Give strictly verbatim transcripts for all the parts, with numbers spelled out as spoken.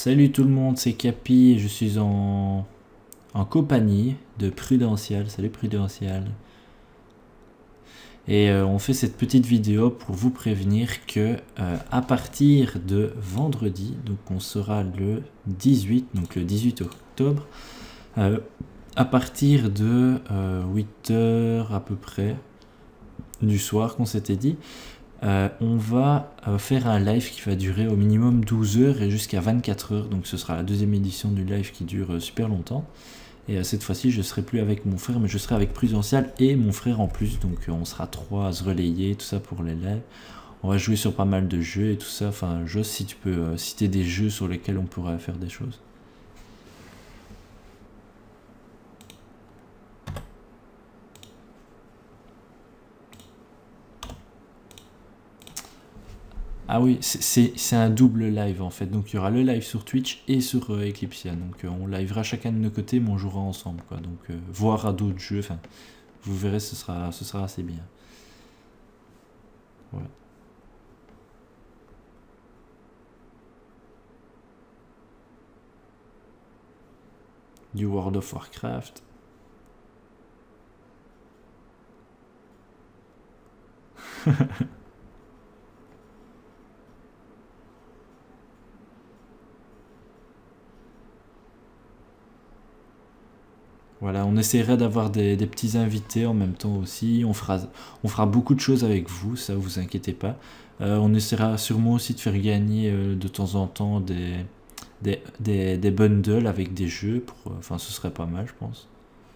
Salut tout le monde, c'est Capi et je suis en, en compagnie de Prudential. Salut Prudential. Et euh, on fait cette petite vidéo pour vous prévenir que euh, à partir de vendredi, donc on sera le dix-huit, donc le dix-huit octobre, euh, à partir de euh, huit heures à peu près du soir qu'on s'était dit, Euh, on va euh, faire un live qui va durer au minimum douze heures et jusqu'à vingt-quatre heures. Donc ce sera la deuxième édition du live qui dure euh, super longtemps. Et euh, cette fois-ci, je serai plus avec mon frère, mais je serai avec Prudential et mon frère en plus. Donc euh, on sera trois à se relayer, tout ça pour les lives. On va jouer sur pas mal de jeux et tout ça. Enfin, Joss, si tu peux euh, citer des jeux sur lesquels on pourrait faire des choses. Ah oui, c'est un double live en fait, donc il y aura le live sur Twitch et sur euh, Eclipsia, donc euh, on livera chacun de nos côtés mais on jouera ensemble quoi, donc euh, voir à d'autres jeux, enfin vous verrez ce sera, ce sera assez bien. Voilà. Du World of Warcraft. Voilà, on essaiera d'avoir des, des petits invités en même temps aussi. On fera, on fera beaucoup de choses avec vous, ça vous inquiétez pas. Euh, on essaiera sûrement aussi de faire gagner euh, de temps en temps des, des, des, des bundles avec des jeux. Pour, euh, enfin, ce serait pas mal, je pense.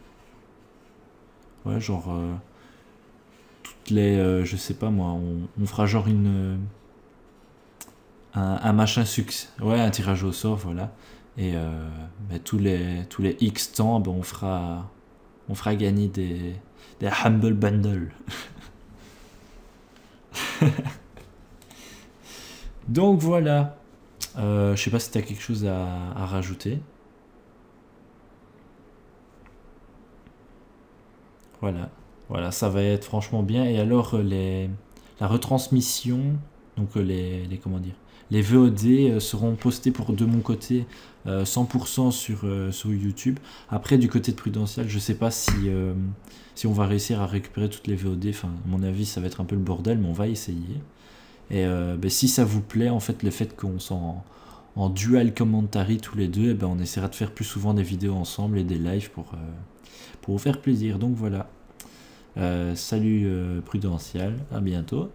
Ouais, genre euh, toutes les, euh, je sais pas moi, on, on fera genre une, un, un machin succès. Ouais, un tirage au sort, voilà. Et euh, bah, tous les tous les X temps, bah, on fera on fera gagner des des humble bundles. Donc voilà. Euh, je sais pas si tu as quelque chose à, à rajouter. Voilà. Voilà, ça va être franchement bien. Et alors les la retransmission, donc les, les comment dire, les V O D seront postés pour de mon côté euh, cent pour cent sur, euh, sur YouTube. Après du côté de Prudential, je sais pas si, euh, si on va réussir à récupérer toutes les V O D. Enfin, à mon avis, ça va être un peu le bordel, mais on va essayer. Et euh, ben, si ça vous plaît, en fait, le fait qu'on soit en, en dual commentary tous les deux, eh ben, on essaiera de faire plus souvent des vidéos ensemble et des lives pour, euh, pour vous faire plaisir. Donc voilà. Euh, salut euh, Prudential, à bientôt.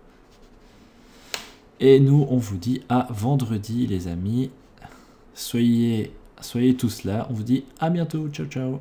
Et nous, on vous dit à vendredi, les amis. Soyez, soyez tous là. On vous dit à bientôt. Ciao, ciao.